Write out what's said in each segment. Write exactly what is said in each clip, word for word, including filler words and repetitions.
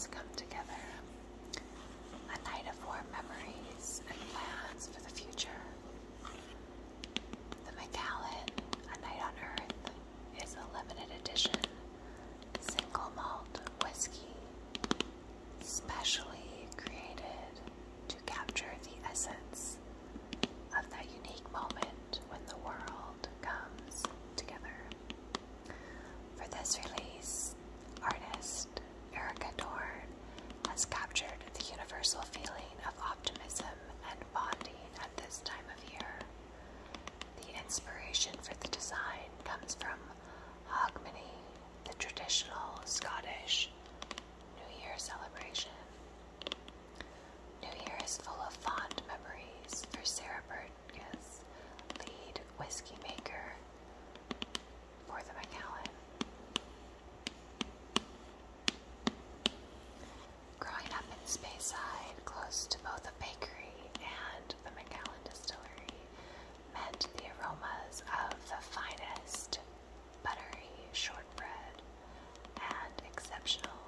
come together. A night of warm memories and plans for the future. The Macallan A Night on Earth is a limited edition single malt whiskey specially created to capture the essence of that unique moment when the world comes together. For this release, artist Erica Dorn has captured the universal feeling of optimism and bonding at this time of year. The inspiration for the design comes from Hogmanay, the traditional Scottish New Year celebration. New Year is full of fond memories for Sarah Burgess, lead whiskey maker for the Macallan. Growing up in Speyside, close to both a bakery and the Macallan distillery, meant the aromas of the finest buttery shortbread and exceptional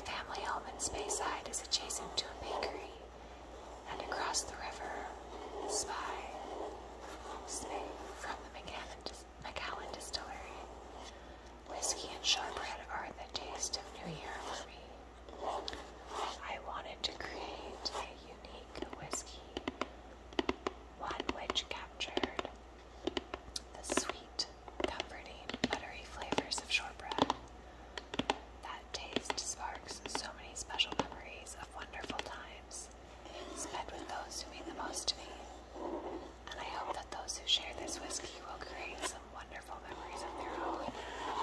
family home in Speyside is adjacent to a bakery, and across the river, Spy, Spey from the Macallan, Macallan Distillery. Whiskey and shortbread are the taste of New Year for me. I wanted to create a unique whiskey, one which captured the sweet, comforting, buttery flavors of shortbread. That taste sparks so many special memories of wonderful times spent with those who mean the most to me. And I hope that those who share this whiskey will create some wonderful memories of their own.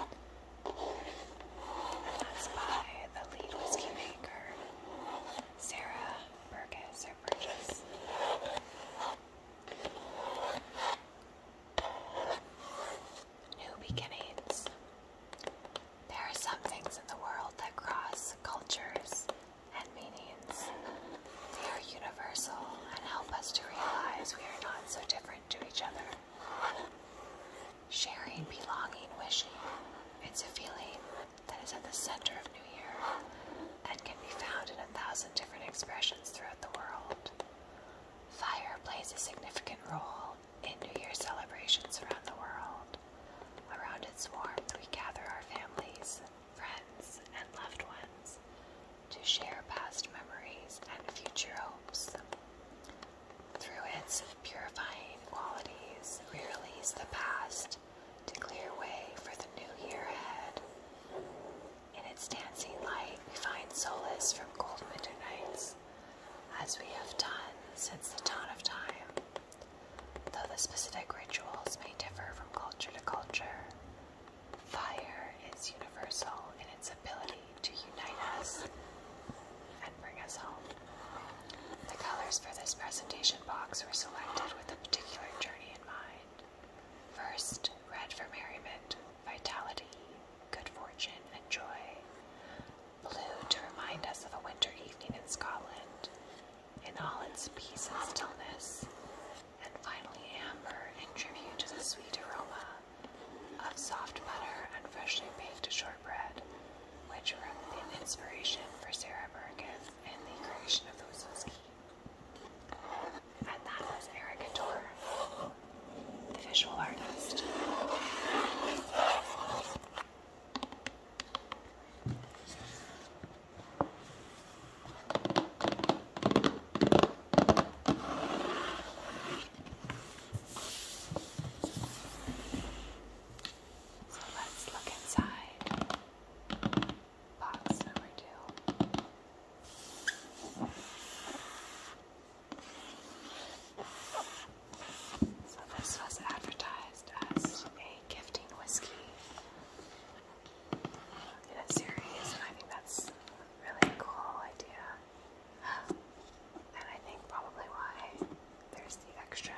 And that's by the lead whiskey maker, Sarah Burgess or Burgess. New beginnings. There are some things in the world that cross cultures and meanings. They are universal and help us to realize we are not so different to each other. Sharing, belonging, wishing. It's a feeling that is at the center of New Year and can be found in a thousand different expressions throughout the world. Fire plays a significant role in New Year celebrations around the world. Around its warmth, we gather our families, friends, and loved ones to share past memories and future hopes. Through its purifying qualities, we release the past to clear way for the new year ahead. In its dancing light, we find solace from cold winter nights, as we have done since the dawn of time. Though the specific rituals may differ from culture to culture, fire is universal in its ability to unite us and bring us home. The colors for this presentation box were selected with a particular journey in mind. First, red for merriment, vitality, good fortune, and joy. Blue to remind us of a winter evening in Scotland, in all its peace and stillness. And finally, amber in tribute to the sweet aroma of soft butter and freshly baked shortbread, which were an inspiration for Sarah Burgess in the creation of the whiskey. And that was Erica Tor, the visual artist. So let's look inside box number two. So this was advertised as a gifting whiskey in a series, and I think that's really a cool idea. And I think probably why there's the extra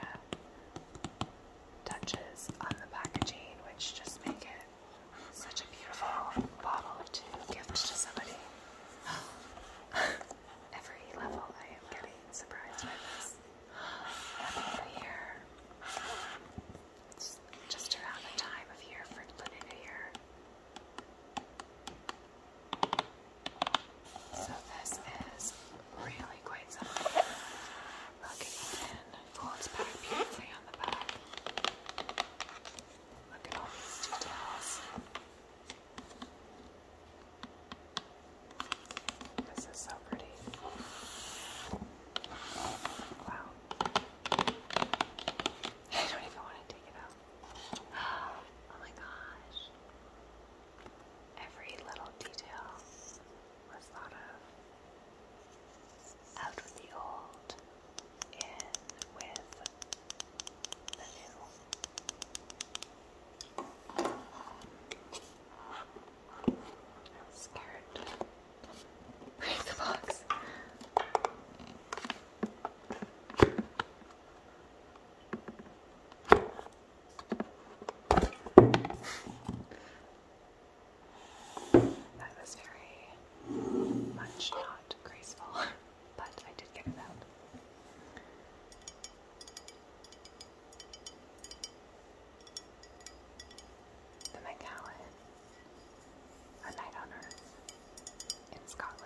touches on the packaging, which just make it such a beautiful bottle to gift to somebody. Every level I am getting surprised by this. Happy New Year. It's just around the time of year for Lunar New Year. So this is really quite something. Look, it even folds back beautifully on the back. Look at all these details. This is so pretty. Wow. I don't even want to take it out. Oh my gosh. Every little detail was thought of. Out with the old, in with the new. I'm scared to break the box. That was very much not graceful, but I did get it out. The Macallan A Night on Earth in Scotland.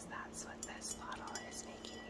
that's what this bottle is making